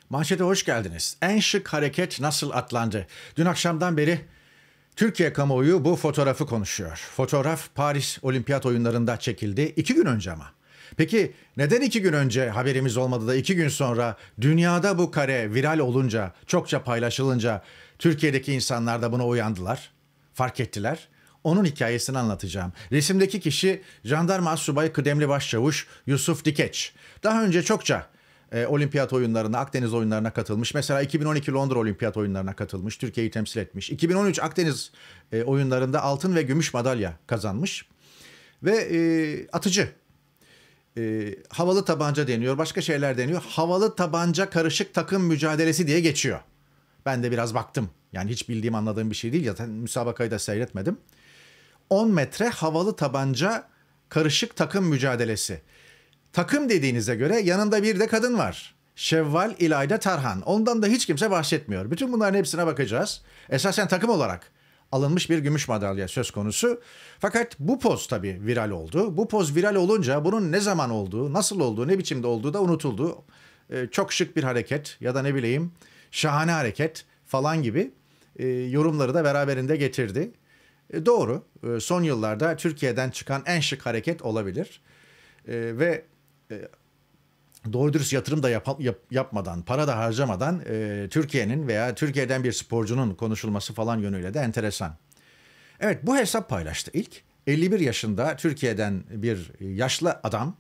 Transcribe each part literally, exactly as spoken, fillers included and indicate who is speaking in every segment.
Speaker 1: Manşete hoş geldiniz. En şık hareket nasıl atlandı? Dün akşamdan beri Türkiye kamuoyu bu fotoğrafı konuşuyor. Fotoğraf Paris Olimpiyat Oyunları'nda çekildi. İki gün önce ama. Peki neden iki gün önce haberimiz olmadı da iki gün sonra dünyada bu kare viral olunca, çokça paylaşılınca Türkiye'deki insanlar da buna uyandılar, fark ettiler? Onun hikayesini anlatacağım. Resimdeki kişi Jandarma Astsubayı Kıdemli Başçavuş Yusuf Dikeç. Daha önce çokça e, olimpiyat oyunlarına, Akdeniz oyunlarına katılmış. Mesela iki bin on iki Londra olimpiyat oyunlarına katılmış. Türkiye'yi temsil etmiş. iki bin on üç Akdeniz e, oyunlarında altın ve gümüş madalya kazanmış. Ve e, atıcı. E, havalı tabanca deniyor. Başka şeyler deniyor. Havalı tabanca karışık takım mücadelesi diye geçiyor. Ben de biraz baktım. Yani hiç bildiğim, anladığım bir şey değil. Zaten müsabakayı da seyretmedim. on metre havalı tabanca karışık takım mücadelesi. Takım dediğinize göre yanında bir de kadın var. Şevval İlayda Tarhan. Ondan da hiç kimse bahsetmiyor. Bütün bunların hepsine bakacağız. Esasen takım olarak alınmış bir gümüş madalya söz konusu. Fakat bu poz tabii viral oldu. Bu poz viral olunca bunun ne zaman olduğu, nasıl olduğu, ne biçimde olduğu da unutuldu. Ee, çok şık bir hareket ya da ne bileyim şahane hareket falan gibi e, yorumları da beraberinde getirdi. E, doğru. E, son yıllarda Türkiye'den çıkan en şık hareket olabilir. E, ve e, doğru dürüst yatırım da yap, yap, yapmadan, para da harcamadan e, Türkiye'nin veya Türkiye'den bir sporcunun konuşulması falan yönüyle de enteresan. Evet, bu hesap paylaştı ilk. elli bir yaşında Türkiye'den bir yaşlı adam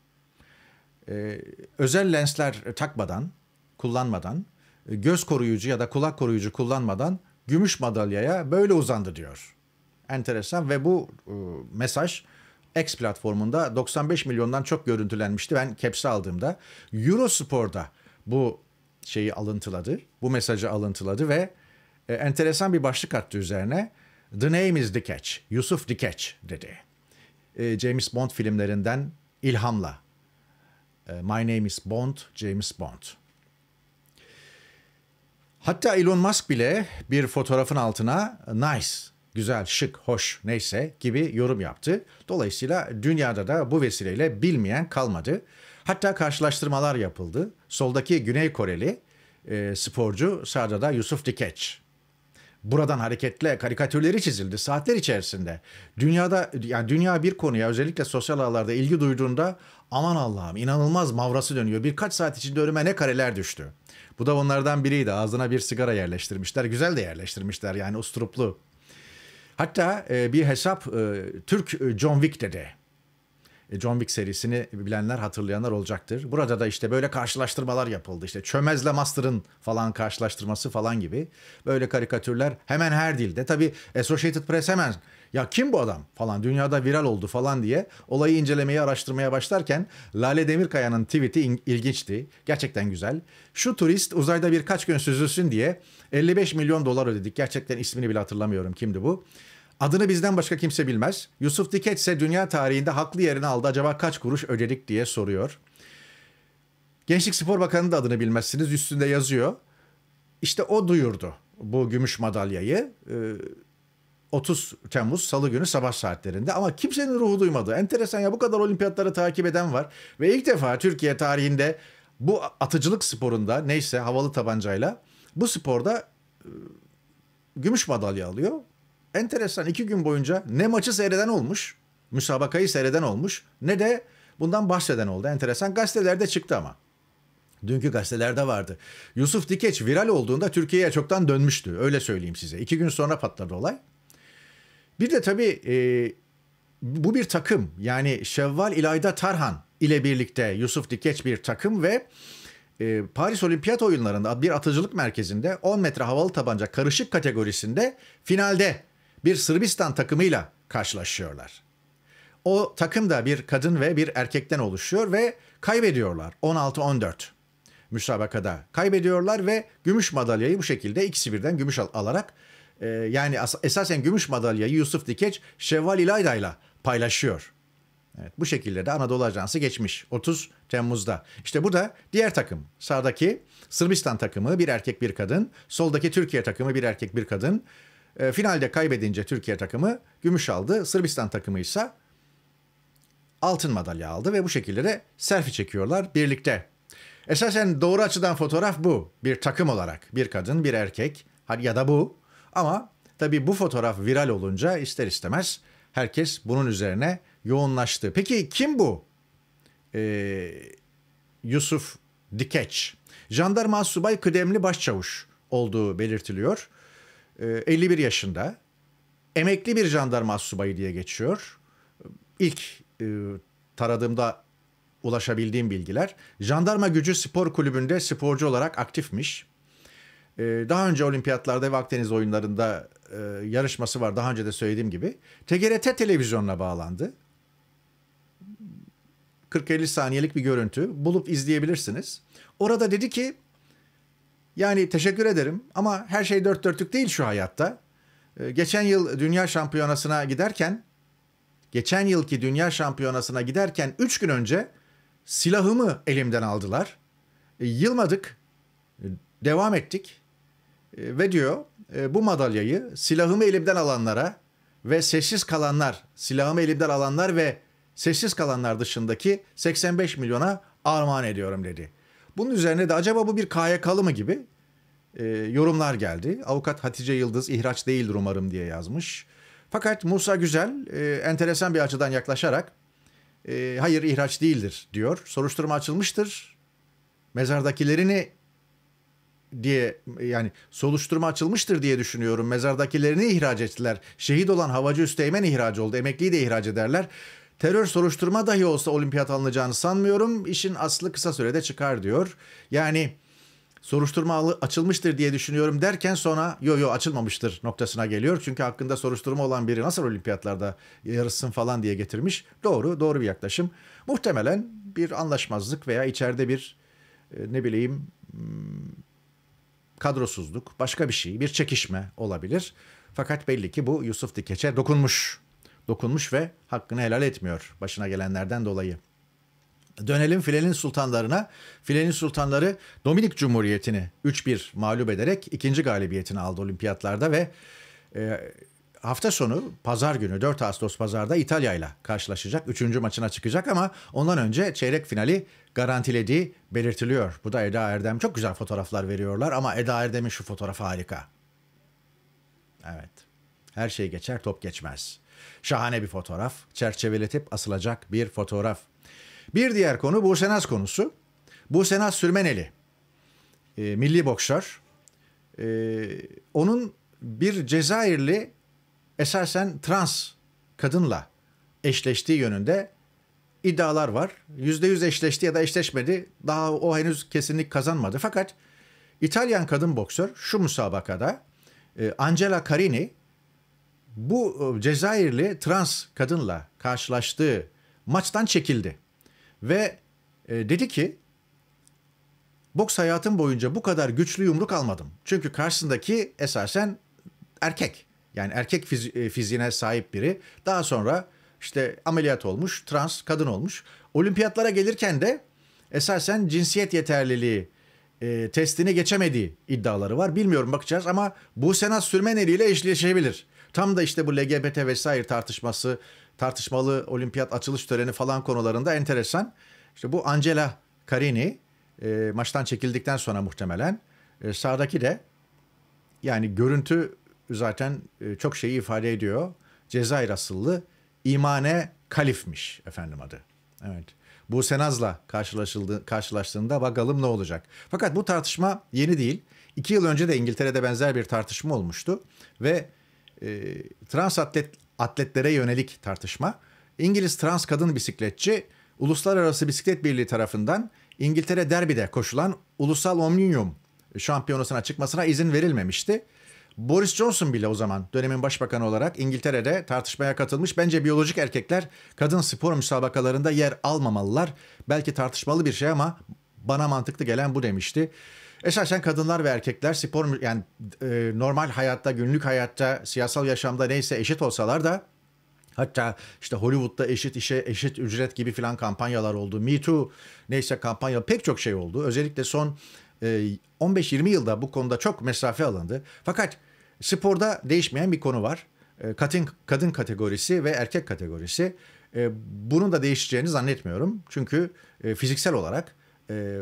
Speaker 1: e, özel lensler takmadan, kullanmadan, göz koruyucu ya da kulak koruyucu kullanmadan gümüş madalyaya böyle uzandı diyor. Enteresan ve bu e, mesaj X platformunda doksan beş milyondan çok görüntülenmişti. Ben caps'i aldığımda Eurospor'da bu şeyi alıntıladı, bu mesajı alıntıladı ve e, enteresan bir başlık attı üzerine. The name is Dikeç, Yusuf Dikeç dedi. E, James Bond filmlerinden ilhamla. E, My name is Bond, James Bond. Hatta Elon Musk bile bir fotoğrafın altına nice, güzel, şık, hoş neyse gibi yorum yaptı. Dolayısıyla dünyada da bu vesileyle bilmeyen kalmadı. Hatta karşılaştırmalar yapıldı. Soldaki Güney Koreli e, sporcu, sağda da Yusuf Dikeç. Buradan hareketle karikatürleri çizildi saatler içerisinde. Dünyada, yani dünya bir konuya özellikle sosyal ağlarda ilgi duyduğunda aman Allah'ım inanılmaz mavrası dönüyor. Birkaç saat içinde önüme ne kareler düştü. Bu da onlardan biriydi. Ağzına bir sigara yerleştirmişler. Güzel de yerleştirmişler yani usturuplu. Hatta e, bir hesap e, Türk e, John Wick dedi. E, John Wick serisini bilenler, hatırlayanlar olacaktır. Burada da işte böyle karşılaştırmalar yapıldı. İşte Çömez'le Master'ın falan karşılaştırması falan gibi. Böyle karikatürler hemen her dilde. Tabii Associated Press hemen ya kim bu adam falan dünyada viral oldu falan diye olayı incelemeye, araştırmaya başlarken Lale Demirkaya'nın tweet'i ilginçti. Gerçekten güzel. Şu turist uzayda birkaç gün süzülsün diye elli beş milyon dolar ödedik. Gerçekten ismini bile hatırlamıyorum kimdi bu. Adını bizden başka kimse bilmez. Yusuf Dikeç ise dünya tarihinde haklı yerini aldı. Acaba kaç kuruş ödedik diye soruyor. Gençlik Spor Bakanı da adını bilmezsiniz. Üstünde yazıyor. İşte o duyurdu bu gümüş madalyayı. otuz Temmuz Salı günü sabah saatlerinde. Ama kimsenin ruhu duymadı. Enteresan ya, bu kadar olimpiyatları takip eden var. Ve ilk defa Türkiye tarihinde bu atıcılık sporunda, neyse havalı tabancayla, bu sporda gümüş madalya alıyor. Enteresan, iki gün boyunca ne maçı seyreden olmuş, müsabakayı seyreden olmuş, ne de bundan bahseden oldu. Enteresan, gazetelerde çıktı ama. Dünkü gazetelerde vardı. Yusuf Dikeç viral olduğunda Türkiye'ye çoktan dönmüştü. Öyle söyleyeyim size. İki gün sonra patladı olay. Bir de tabii e, bu bir takım. Yani Şevval İlayda Tarhan ile birlikte Yusuf Dikeç bir takım ve e, Paris Olimpiyat Oyunları'nda bir atıcılık merkezinde on metre havalı tabanca karışık kategorisinde finalde bir Sırbistan takımıyla karşılaşıyorlar. O takım da bir kadın ve bir erkekten oluşuyor ve kaybediyorlar on altı on dört müsabakada. Kaybediyorlar ve gümüş madalyayı bu şekilde ikisi birden gümüş al- alarak e, yani as- esasen gümüş madalyayı Yusuf Dikeç Şevval İlayda'yla paylaşıyor. Evet, bu şekilde de Anadolu Ajansı geçmiş otuz Temmuz'da. İşte bu da diğer takım. Sağdaki Sırbistan takımı bir erkek bir kadın. Soldaki Türkiye takımı bir erkek bir kadın. E, finalde kaybedince Türkiye takımı gümüş aldı. Sırbistan takımı ise altın madalya aldı ve bu şekilde de selfie çekiyorlar birlikte. Esasen doğru açıdan fotoğraf bu. Bir takım olarak. Bir kadın, bir erkek. Hadi ya da bu. Ama tabii bu fotoğraf viral olunca ister istemez herkes bunun üzerine yoğunlaştı. Peki kim bu? Ee, Yusuf Dikeç. Jandarma Asubay Kıdemli Başçavuş olduğu belirtiliyor. Ee, elli bir yaşında. Emekli bir jandarma asubayı diye geçiyor. İlk e, taradığımda ulaşabildiğim bilgiler. Jandarma Gücü Spor Kulübü'nde sporcu olarak aktifmiş. Ee, daha önce olimpiyatlarda ve Akdeniz oyunlarında e, yarışması var. Daha önce de söylediğim gibi. T G R T televizyonuna bağlandı. kırk elli saniyelik bir görüntü. Bulup izleyebilirsiniz. Orada dedi ki, yani teşekkür ederim ama her şey dört dörtlük değil şu hayatta. Ee, geçen yıl dünya şampiyonasına giderken, geçen yılki dünya şampiyonasına giderken üç gün önce silahımı elimden aldılar. E, yılmadık, e, devam ettik e, ve diyor e, bu madalyayı silahımı elimden alanlara ve sessiz kalanlar, silahımı elimden alanlar ve sessiz kalanlar dışındaki seksen beş milyona armağan ediyorum dedi. Bunun üzerine de acaba bu bir K Y K'lı mı gibi e, yorumlar geldi. Avukat Hatice Yıldız ihraç değildir umarım diye yazmış. Fakat Musa Güzel e, enteresan bir açıdan yaklaşarak e, hayır ihraç değildir diyor. Soruşturma açılmıştır. Mezardakilerini diye yani soruşturma açılmıştır diye düşünüyorum. Mezardakilerini ihraç ettiler. Şehit olan Havacı Üsteğmen ihraç oldu. Emekliyi de ihraç ederler. Terör soruşturma dahi olsa olimpiyat alınacağını sanmıyorum. İşin aslı kısa sürede çıkar diyor. Yani soruşturma açılmıştır diye düşünüyorum derken sonra yo yo açılmamıştır noktasına geliyor. Çünkü hakkında soruşturma olan biri nasıl olimpiyatlarda yarışsın falan diye getirmiş. Doğru, doğru bir yaklaşım. Muhtemelen bir anlaşmazlık veya içeride bir ne bileyim kadrosuzluk, başka bir şey, bir çekişme olabilir. Fakat belli ki bu Yusuf Dikeç'e dokunmuş. Dokunmuş ve hakkını helal etmiyor başına gelenlerden dolayı. Dönelim Filenin Sultanlarına. Filenin Sultanları Dominik Cumhuriyeti'ni üç bir mağlup ederek ikinci galibiyetini aldı olimpiyatlarda ve e, hafta sonu pazar günü dört Ağustos pazarda İtalya ile karşılaşacak. Üçüncü maçına çıkacak ama ondan önce çeyrek finali garantilediği belirtiliyor. Bu da Eda Erdem. Çok güzel fotoğraflar veriyorlar ama Eda Erdem'in şu fotoğrafı harika. Evet. Her şey geçer, top geçmez. Şahane bir fotoğraf. Çerçeveletip asılacak bir fotoğraf. Bir diğer konu Buse Naz konusu. Buse Naz Sürmeneli. E, milli boksör. E, onun bir Cezayirli esasen trans kadınla eşleştiği yönünde iddialar var. Yüzde yüz eşleşti ya da eşleşmedi. Daha o henüz kesinlik kazanmadı. Fakat İtalyan kadın boksör şu müsabakada e, Angela Carini bu Cezayirli trans kadınla karşılaştığı maçtan çekildi. Ve e, dedi ki boks hayatım boyunca bu kadar güçlü yumruk almadım. Çünkü karşısındaki esasen erkek. Yani erkek fizi- fiziğine sahip biri. Daha sonra işte ameliyat olmuş, trans kadın olmuş. Olimpiyatlara gelirken de esasen cinsiyet yeterliliği e, testini geçemediği iddiaları var. Bilmiyorum, bakacağız ama Buse Naz Sürmeneli ile eşleşebilir. Tam da işte bu L G B T vesaire tartışması, tartışmalı olimpiyat açılış töreni falan konularında enteresan. İşte bu Angela Carini e, maçtan çekildikten sonra muhtemelen e, sağdaki de yani görüntü zaten e, çok şeyi ifade ediyor. Cezayir asıllı İmane Kalif'miş efendim adı. Evet. Buse Naz'la karşılaşıldı, karşılaştığında bakalım ne olacak. Fakat bu tartışma yeni değil. İki yıl önce de İngiltere'de benzer bir tartışma olmuştu ve e, trans atlet, atletlere yönelik tartışma. İngiliz trans kadın bisikletçi Uluslararası Bisiklet Birliği tarafından İngiltere derbide koşulan Ulusal Omnium şampiyonasına çıkmasına izin verilmemişti. Boris Johnson bile o zaman dönemin başbakanı olarak İngiltere'de tartışmaya katılmış. Bence biyolojik erkekler kadın spor müsabakalarında yer almamalılar. Belki tartışmalı bir şey ama bana mantıklı gelen bu demişti. Esasen kadınlar ve erkekler spor yani e, normal hayatta, günlük hayatta, siyasal yaşamda neyse eşit olsalar da hatta işte Hollywood'da eşit işe eşit ücret gibi filan kampanyalar oldu. Me Too neyse kampanya pek çok şey oldu. Özellikle son e, on beş yirmi yılda bu konuda çok mesafe alındı. Fakat sporda değişmeyen bir konu var. E, kadın, kadın kategorisi ve erkek kategorisi. E, bunun da değişeceğini zannetmiyorum. Çünkü e, fiziksel olarak e,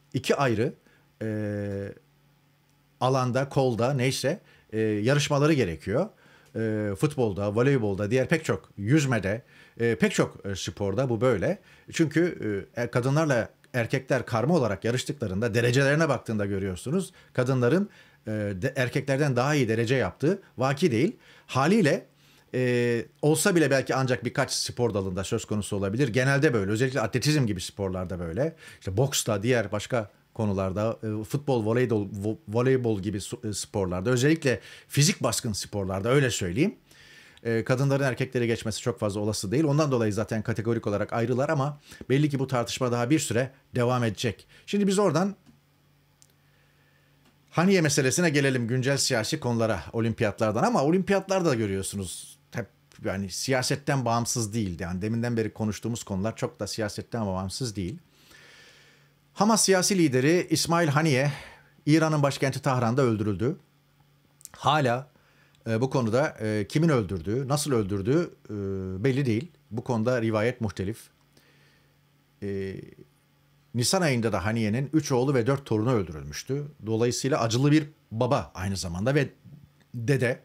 Speaker 1: iki ayrı e, alanda, kolda neyse e, yarışmaları gerekiyor. E, futbolda, voleybolda, diğer pek çok yüzmede, e, pek çok e, sporda bu böyle. Çünkü e, kadınlarla erkekler karma olarak yarıştıklarında derecelerine baktığında görüyorsunuz. Kadınların e, de, erkeklerden daha iyi derece yaptığı vaki değil. Haliyle e, olsa bile belki ancak birkaç spor dalında söz konusu olabilir. Genelde böyle. Özellikle atletizm gibi sporlarda böyle. İşte boksta, diğer başka konularda, e, futbol, voleybol, vo, voleybol gibi e, sporlarda, özellikle fizik baskın sporlarda öyle söyleyeyim. E, kadınların erkekleri geçmesi çok fazla olası değil. Ondan dolayı zaten kategorik olarak ayrılar ama belli ki bu tartışma daha bir süre devam edecek. Şimdi biz oradan Haniye meselesine gelelim, güncel siyasi konulara, olimpiyatlardan. Ama olimpiyatlarda da görüyorsunuz hep yani siyasetten bağımsız değil. Yani deminden beri konuştuğumuz konular çok da siyasetten bağımsız değil. Hamas siyasi lideri İsmail Haniye, İran'ın başkenti Tahran'da öldürüldü. Hala e, bu konuda e, kimin öldürdüğü, nasıl öldürdüğü e, belli değil. Bu konuda rivayet muhtelif. E, Nisan ayında da Haniye'nin üç oğlu ve dört torunu öldürülmüştü. Dolayısıyla acılı bir baba aynı zamanda ve dede.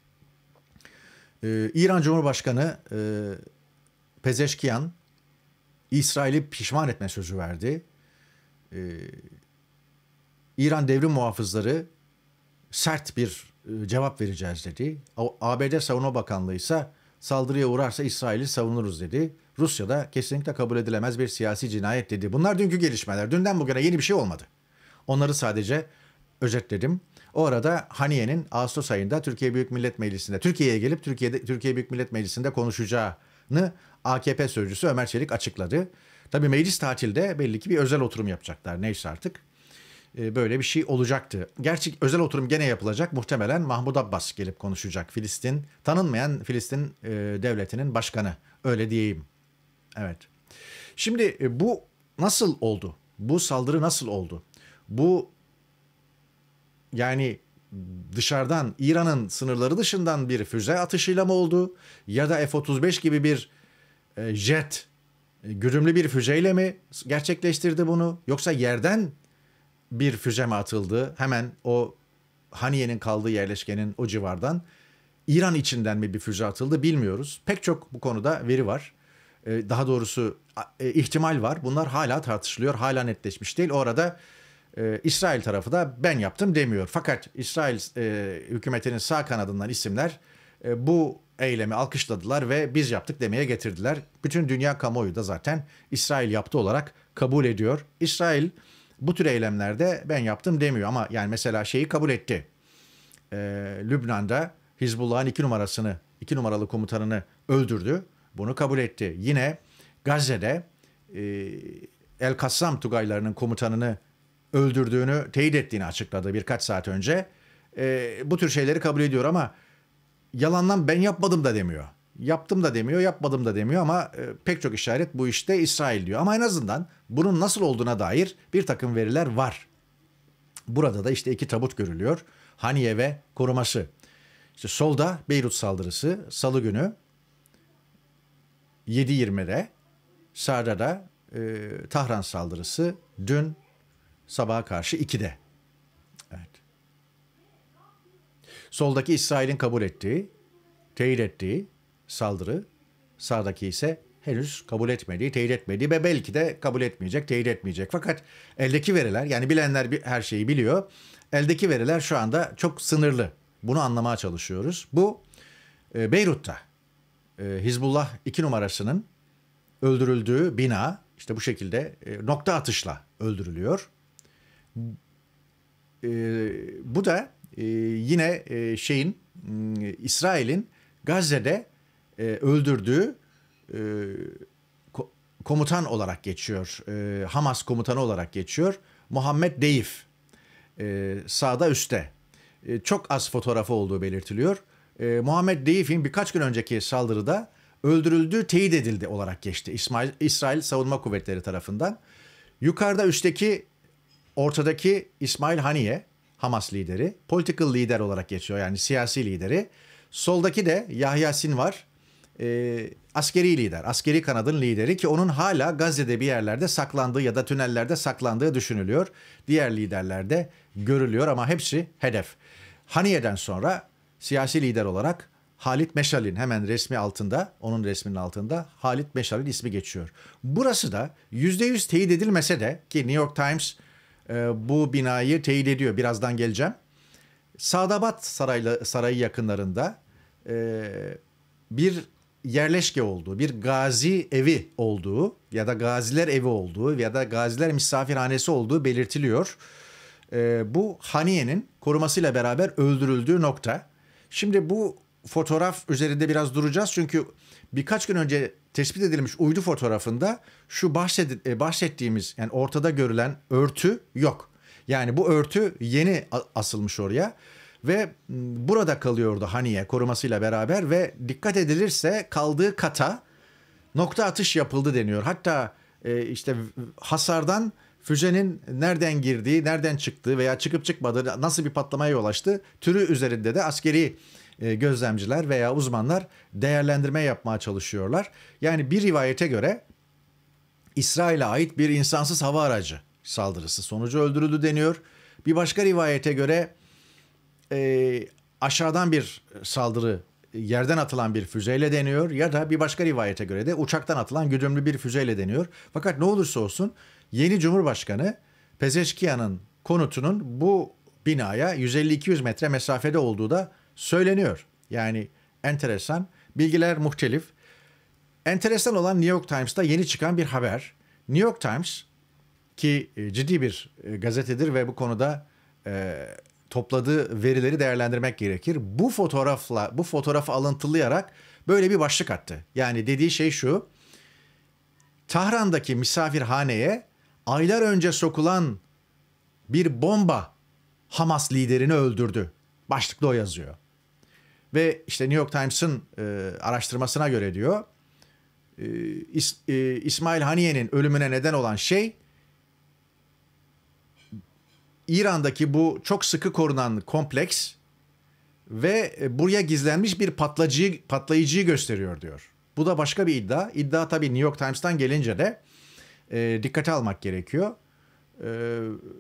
Speaker 1: E, İran Cumhurbaşkanı e, Pezeşkiyan, İsrail'i pişman etme sözü verdi. Ee, İran devrim muhafızları sert bir e, cevap vereceğiz dedi. A B D Savunma Bakanlığı ise saldırıya uğrarsa İsrail'i savunuruz dedi. Rusya da kesinlikle kabul edilemez bir siyasi cinayet dedi. Bunlar dünkü gelişmeler. Dünden bugüne yeni bir şey olmadı. Onları sadece özetledim. O arada Haniye'nin Ağustos ayında Türkiye Büyük Millet Meclisi'nde, Türkiye'ye gelip Türkiye'de Türkiye Büyük Millet Meclisi'nde konuşacağını A K P sözcüsü Ömer Çelik açıkladı. Tabii meclis tatilde belli ki bir özel oturum yapacaklar. Neyse artık e, böyle bir şey olacaktı. Gerçi özel oturum gene yapılacak. Muhtemelen Mahmud Abbas gelip konuşacak. Filistin, tanınmayan Filistin e, devletinin başkanı. Öyle diyeyim. Evet. Şimdi e, bu nasıl oldu? Bu saldırı nasıl oldu? Bu yani dışarıdan, İran'ın sınırları dışından bir füze atışıyla mı oldu? Ya da F otuz beş gibi bir e, jet, güdümlü bir füzeyle mi gerçekleştirdi bunu? Yoksa yerden bir füze mi atıldı? Hemen o Haniye'nin kaldığı yerleşkenin o civardan. İran içinden mi bir füze atıldı bilmiyoruz. Pek çok bu konuda veri var. Daha doğrusu ihtimal var. Bunlar hala tartışılıyor. Hala netleşmiş değil. O arada İsrail tarafı da ben yaptım demiyor. Fakat İsrail hükümetinin sağ kanadından isimler bu eylemi alkışladılar ve biz yaptık demeye getirdiler. Bütün dünya kamuoyu da zaten İsrail yaptı olarak kabul ediyor. İsrail bu tür eylemlerde ben yaptım demiyor ama yani mesela şeyi kabul etti. Ee, Lübnan'da Hizbullah'ın iki numarasını, iki numaralı komutanını öldürdü. Bunu kabul etti. Yine Gazze'de e, El Kassam Tugaylarının komutanını öldürdüğünü teyit ettiğini açıkladı birkaç saat önce. E, bu tür şeyleri kabul ediyor ama yalandan ben yapmadım da demiyor. Yaptım da demiyor, yapmadım da demiyor ama e, pek çok işaret bu işte İsrail diyor. Ama en azından bunun nasıl olduğuna dair bir takım veriler var. Burada da işte iki tabut görülüyor. Haniye ve koruması. İşte solda Beyrut saldırısı Salı günü yedi yirmide, sağda da e, Tahran saldırısı dün sabaha karşı ikide. Evet. Soldaki İsrail'in kabul ettiği, teyit ettiği saldırı, sağdaki ise henüz kabul etmediği, teyit etmediği ve belki de kabul etmeyecek, teyit etmeyecek. Fakat eldeki veriler, yani bilenler her şeyi biliyor, eldeki veriler şu anda çok sınırlı. Bunu anlamaya çalışıyoruz. Bu e, Beyrut'ta e, Hizbullah iki numarasının öldürüldüğü bina işte bu şekilde e, nokta atışla öldürülüyor. E, bu da e, yine e, şeyin e, İsrail'in Gazze'de e, öldürdüğü e, ko- komutan olarak geçiyor. E, Hamas komutanı olarak geçiyor. Muhammed Deif. E, sağda üstte. E, çok az fotoğrafı olduğu belirtiliyor. E, Muhammed Deif'in birkaç gün önceki saldırıda öldürüldüğü teyit edildi olarak geçti. İsmail, İsrail Savunma Kuvvetleri tarafından. Yukarıda üstteki, ortadaki İsmail Haniye, Hamas lideri, political lider olarak geçiyor, yani siyasi lideri. Soldaki de Yahya Sinvar, e, askeri lider, askeri kanadın lideri ki onun hala Gazze'de bir yerlerde saklandığı ya da tünellerde saklandığı düşünülüyor. Diğer liderler de görülüyor ama hepsi hedef. Haniye'den sonra siyasi lider olarak Halit Meşal'in hemen resmi altında, onun resminin altında Halit Meşal'in ismi geçiyor. Burası da yüzde yüz teyit edilmese de ki New York Times e, bu binayı teyit ediyor. Birazdan geleceğim. Sadabat Sarayı, Sarayı yakınlarında e, bir yerleşke olduğu, bir gazi evi olduğu ya da gaziler evi olduğu ya da gaziler misafirhanesi olduğu belirtiliyor. E, bu Haniye'nin korumasıyla beraber öldürüldüğü nokta. Şimdi bu fotoğraf üzerinde biraz duracağız çünkü birkaç gün önce tespit edilmiş uydu fotoğrafında şu bahset, bahsettiğimiz yani ortada görülen örtü yok. Yani bu örtü yeni asılmış oraya ve burada kalıyordu Haniye korumasıyla beraber ve dikkat edilirse kaldığı kata nokta atış yapıldı deniyor. Hatta işte hasardan füzenin nereden girdiği, nereden çıktığı veya çıkıp çıkmadığı, nasıl bir patlamaya yol açtı türü üzerinde de askeri gözlemciler veya uzmanlar değerlendirme yapmaya çalışıyorlar. Yani bir rivayete göre İsrail'e ait bir insansız hava aracı saldırısı sonucu öldürüldü deniyor. Bir başka rivayete göre e, aşağıdan bir saldırı, yerden atılan bir füzeyle deniyor ya da bir başka rivayete göre de uçaktan atılan güdümlü bir füzeyle deniyor. Fakat ne olursa olsun yeni Cumhurbaşkanı Pezeşkiyan'ın konutunun bu binaya yüz elli iki yüz metre mesafede olduğu da söyleniyor. Yani enteresan. Bilgiler muhtelif. Enteresan olan New York Times'ta yeni çıkan bir haber. New York Times ki ciddi bir gazetedir ve bu konuda e, topladığı verileri değerlendirmek gerekir. Bu fotoğrafla, bu fotoğrafı alıntılayarak böyle bir başlık attı. Yani dediği şey şu. Tahran'daki misafirhaneye aylar önce sokulan bir bomba Hamas liderini öldürdü. Başlıkta o yazıyor. Ve işte New York Times'ın e, araştırmasına göre diyor, e, İs, e, İsmail Haniye'nin ölümüne neden olan şey, İran'daki bu çok sıkı korunan kompleks ve buraya gizlenmiş bir patlayıcıyı, patlayıcıyı gösteriyor diyor. Bu da başka bir iddia. İddia tabii New York Times'tan gelince de e, dikkate almak gerekiyor. E,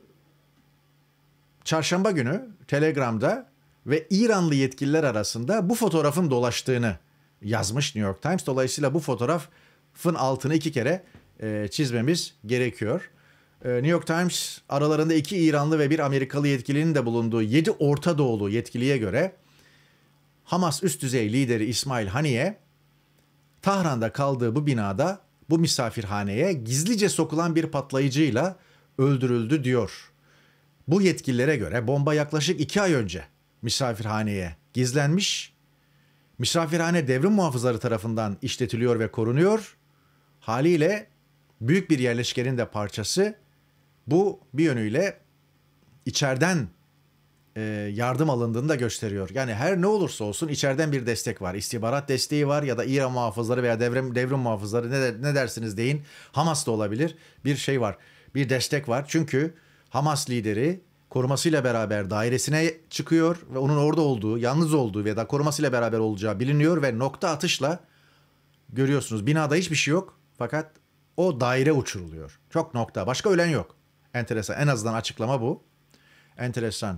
Speaker 1: Çarşamba günü Telegram'da ve İranlı yetkililer arasında bu fotoğrafın dolaştığını yazmış New York Times. Dolayısıyla bu fotoğrafın altını iki kere e, çizmemiz gerekiyor. E, New York Times aralarında iki İranlı ve bir Amerikalı yetkilinin de bulunduğu yedi Orta Doğulu yetkiliye göre Hamas üst düzey lideri İsmail Haniye Tahran'da kaldığı bu binada bu misafirhaneye gizlice sokulan bir patlayıcıyla öldürüldü diyor. Bu yetkililere göre bomba yaklaşık iki ay önce misafirhaneye gizlenmiş. Misafirhane devrim muhafızları tarafından işletiliyor ve korunuyor. Haliyle büyük bir yerleşkenin de parçası. Bu bir yönüyle içeriden e, yardım alındığını da gösteriyor. Yani her ne olursa olsun içeriden bir destek var. İstihbarat desteği var ya da İran muhafızları veya devrim, devrim muhafızları ne, de, ne dersiniz deyin. Hamas da olabilir. Bir şey var. Bir destek var. Çünkü Hamas lideri korumasıyla beraber dairesine çıkıyor ve onun orada olduğu, yalnız olduğu ya da korumasıyla beraber olacağı biliniyor ve nokta atışla görüyorsunuz. Binada hiçbir şey yok fakat o daire uçuruluyor. Çok nokta. Başka ölen yok. Enteresan. En azından açıklama bu. Enteresan.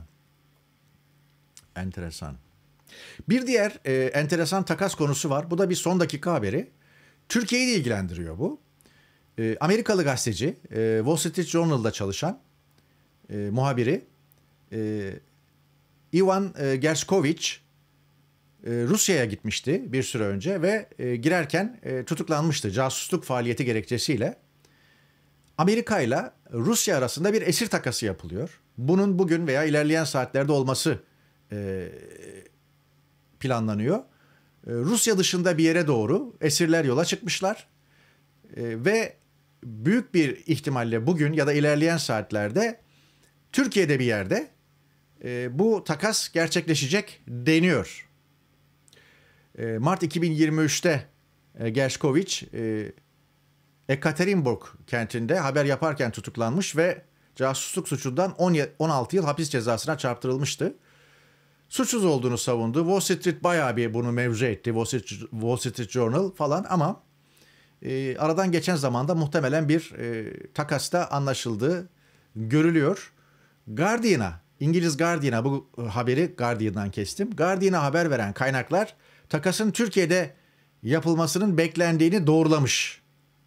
Speaker 1: Enteresan. Bir diğer e, enteresan takas konusu var. Bu da bir son dakika haberi. Türkiye'yi de ilgilendiriyor bu. E, Amerikalı gazeteci, e, Wall Street Journal'da çalışan e, muhabiri e, Ivan e, Gershkovich e, Rusya'ya gitmişti bir süre önce ve e, girerken e, tutuklanmıştı casusluk faaliyeti gerekçesiyle. Amerika ile Rusya arasında bir esir takası yapılıyor. Bunun bugün veya ilerleyen saatlerde olması e, planlanıyor. E, Rusya dışında bir yere doğru esirler yola çıkmışlar e, ve büyük bir ihtimalle bugün ya da ilerleyen saatlerde Türkiye'de bir yerde e, bu takas gerçekleşecek deniyor. E, Mart iki bin yirmi üçte e, Gershkovich e, Ekaterinburg kentinde haber yaparken tutuklanmış ve casusluk suçundan on altı yıl hapis cezasına çarptırılmıştı. suçsuz olduğunu savundu. Wall Street bayağı bir bunu mevzu etti. Wall Street, Wall Street Journal falan ama e, aradan geçen zamanda muhtemelen bir e, takasta anlaşıldığı görülüyor. Guardian'a, İngiliz Guardian'a bu haberi Guardian'dan kestim. Guardian'a haber veren kaynaklar takasın Türkiye'de yapılmasının beklendiğini doğrulamış.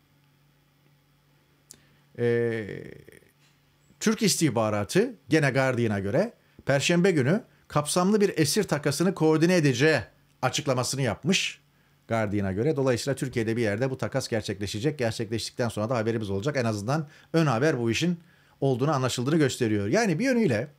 Speaker 1: Ee, Türk istihbaratı gene Guardian'a göre Perşembe günü kapsamlı bir esir takasını koordine edeceği açıklamasını yapmış Guardian'a göre. Dolayısıyla Türkiye'de bir yerde bu takas gerçekleşecek. Gerçekleştikten sonra da haberimiz olacak. En azından ön haber bu işin olduğunu anlaşıldığını gösteriyor. Yani bir yönüyle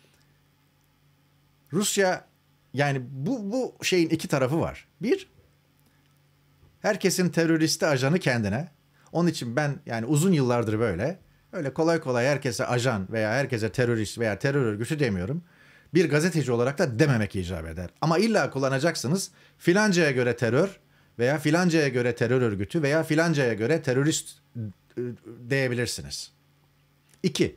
Speaker 1: Rusya, yani bu, bu şeyin iki tarafı var. Bir, herkesin teröristi ajanı kendine. Onun için ben yani uzun yıllardır böyle. Öyle kolay kolay herkese ajan veya herkese terörist veya terör örgütü demiyorum. Bir gazeteci olarak da dememek icap eder. Ama illa kullanacaksınız. Filancaya göre terör veya filancaya göre terör örgütü veya filancaya göre terörist diyebilirsiniz. İki,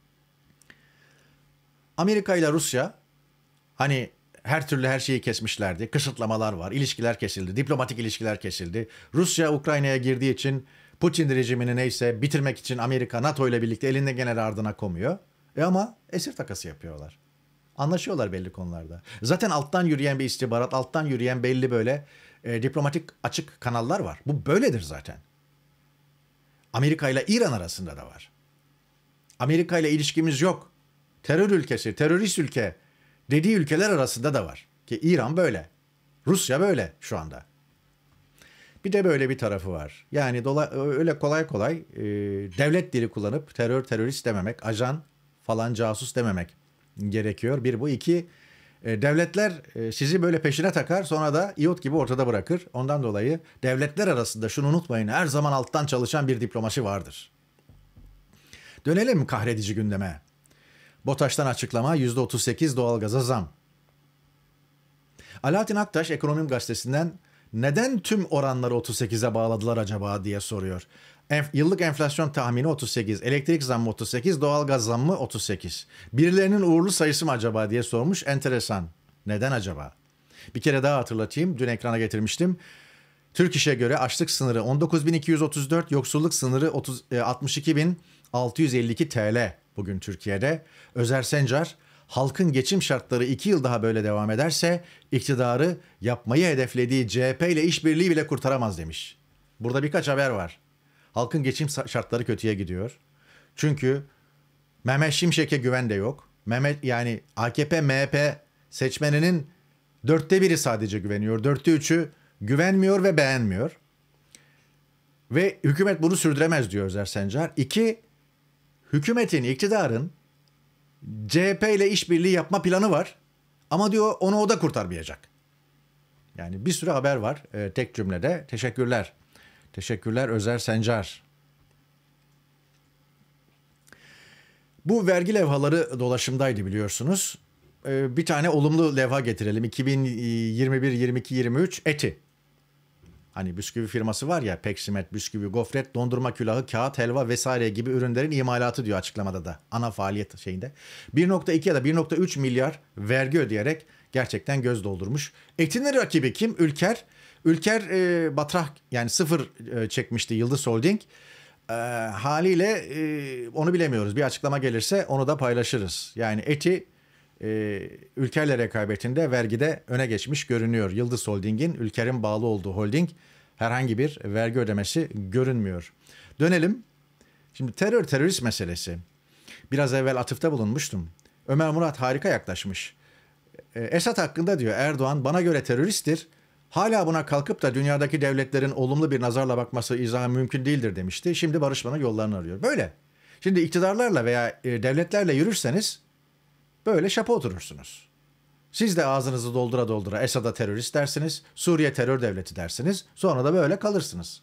Speaker 1: Amerika ile Rusya hani her türlü her şeyi kesmişlerdi. Kısıtlamalar var, ilişkiler kesildi, diplomatik ilişkiler kesildi. Rusya Ukrayna'ya girdiği için Putin rejimini neyse bitirmek için Amerika NATO ile birlikte elinden gene ardına komuyor. E ama esir takası yapıyorlar. Anlaşıyorlar belli konularda. Zaten alttan yürüyen bir istihbarat, alttan yürüyen belli böyle e, diplomatik açık kanallar var. Bu böyledir zaten. Amerika ile İran arasında da var. Amerika ile ilişkimiz yok. Terör ülkesi, terörist ülke dediği ülkeler arasında da var. Ki İran böyle. Rusya böyle şu anda. Bir de böyle bir tarafı var. Yani dola, öyle kolay kolay e, devlet dili kullanıp terör, terörist dememek, ajan falan casus dememek gerekiyor. Bir bu. iki e, devletler e, sizi böyle peşine takar, sonra da iot gibi ortada bırakır. Ondan dolayı devletler arasında şunu unutmayın, her zaman alttan çalışan bir diplomasi vardır. Dönelim kahredici gündeme. BOTAŞ'tan açıklama, yüzde otuz sekiz doğalgaza zam. Alaaddin Aktaş Ekonomim Gazetesi'nden neden tüm oranları otuz sekize bağladılar acaba diye soruyor. Enf- yıllık enflasyon tahmini otuz sekiz, elektrik zammı otuz sekiz, doğalgaz zammı otuz sekiz. Birilerinin uğurlu sayısı mı acaba diye sormuş. Enteresan. Neden acaba? Bir kere daha hatırlatayım. Dün ekrana getirmiştim. Türk İş'e göre açlık sınırı on dokuz bin iki yüz otuz dört, yoksulluk sınırı altmış iki bin altı yüz elli iki T L bugün Türkiye'de. Özer Sencar, halkın geçim şartları iki yıl daha böyle devam ederse iktidarı yapmayı hedeflediği C H P ile işbirliği bile kurtaramaz demiş. Burada birkaç haber var. Halkın geçim şartları kötüye gidiyor. Çünkü Mehmet Şimşek'e güven de yok. Mehmet yani A K P M H P seçmeninin dörtte biri sadece güveniyor. Dörtte üçü güvenmiyor ve beğenmiyor. Ve hükümet bunu sürdüremez diyor Özer Sencar. İki, hükümetin, iktidarın C H P ile işbirliği yapma planı var. Ama diyor onu o da kurtarmayacak. Yani bir sürü haber var e, tek cümlede. Teşekkürler. Teşekkürler Özer Sencar. Bu vergi levhaları dolaşımdaydı biliyorsunuz. E, bir tane olumlu levha getirelim. iki bin yirmi bir, yirmi iki, yirmi üç Eti. Hani bisküvi firması var ya, peksimet, bisküvi, gofret, dondurma külahı, kağıt, helva vesaire gibi ürünlerin imalatı diyor açıklamada da. Ana faaliyet şeyinde. bir nokta iki ya da bir nokta üç milyar vergi ödeyerek gerçekten göz doldurmuş. Eti'nin rakibi kim? Ülker. Ülker e, batrah yani sıfır e, çekmişti Yıldız Holding. E, haliyle e, onu bilemiyoruz. Bir açıklama gelirse onu da paylaşırız. Yani Eti e, Ülker'le rekabetinde vergide öne geçmiş görünüyor. Yıldız Holding'in Ülker'in bağlı olduğu holding herhangi bir vergi ödemesi görünmüyor. Dönelim. Şimdi terör terörist meselesi. Biraz evvel atıfta bulunmuştum. Ömer Murat harika yaklaşmış. E, Esad hakkında diyor Erdoğan bana göre teröristtir. Hala buna kalkıp da dünyadaki devletlerin olumlu bir nazarla bakması izahı mümkün değildir demişti. Şimdi barışmanın yollarını arıyor. Böyle. Şimdi iktidarlarla veya e, devletlerle yürürseniz böyle şapa oturursunuz. Siz de ağzınızı doldura doldura Esad'a terörist dersiniz, Suriye terör devleti dersiniz. Sonra da böyle kalırsınız.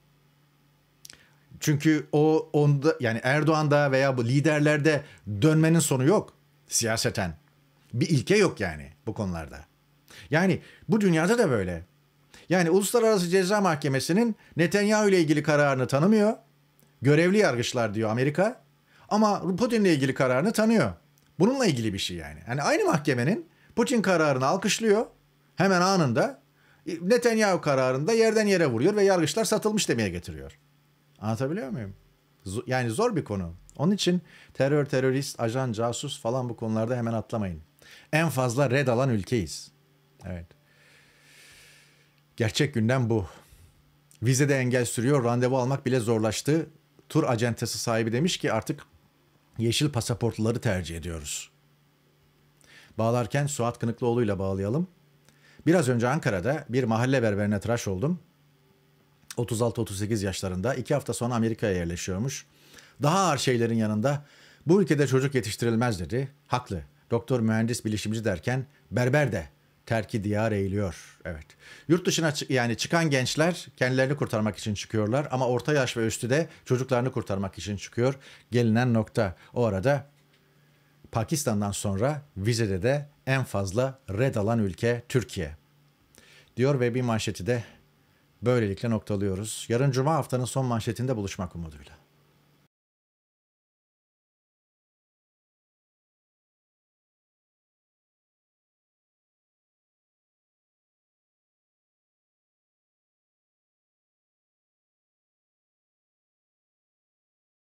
Speaker 1: Çünkü o onda yani Erdoğan'da veya bu liderlerde dönmenin sonu yok siyaseten. Bir ilke yok yani bu konularda. Yani bu dünyada da böyle. Yani Uluslararası Ceza Mahkemesi'nin Netanyahu ile ilgili kararını tanımıyor. Görevli yargıçlar diyor Amerika. Ama Putin'le ilgili kararını tanıyor. Bununla ilgili bir şey yani. Yani aynı mahkemenin Putin kararını alkışlıyor. Hemen anında Netanyahu kararında yerden yere vuruyor ve yargıçlar satılmış demeye getiriyor. Anlatabiliyor muyum? Yani zor bir konu. Onun için terör, terörist, ajan, casus falan bu konularda hemen atlamayın. En fazla red alan ülkeyiz. Evet. Gerçek gündem bu. Vizede engel sürüyor, randevu almak bile zorlaştı. Tur acentesi sahibi demiş ki artık yeşil pasaportluları tercih ediyoruz. Bağlarken Suat Kınıklıoğlu'yla bağlayalım. Biraz önce Ankara'da bir mahalle berberine tıraş oldum. otuz altı otuz sekiz yaşlarında. iki hafta sonra Amerika'ya yerleşiyormuş. Daha ağır şeylerin yanında bu ülkede çocuk yetiştirilmez dedi. Haklı. Doktor, mühendis, bilişimci derken berber de terki diyar eğiliyor. Evet. Yurt dışına çı- yani çıkan gençler kendilerini kurtarmak için çıkıyorlar ama orta yaş ve üstü de çocuklarını kurtarmak için çıkıyor. Gelinen nokta. O arada Pakistan'dan sonra vizede de en fazla red alan ülke Türkiye. Diyor ve bir manşeti de böylelikle noktalıyoruz. Yarın Cuma haftanın son manşetinde buluşmak umuduyla.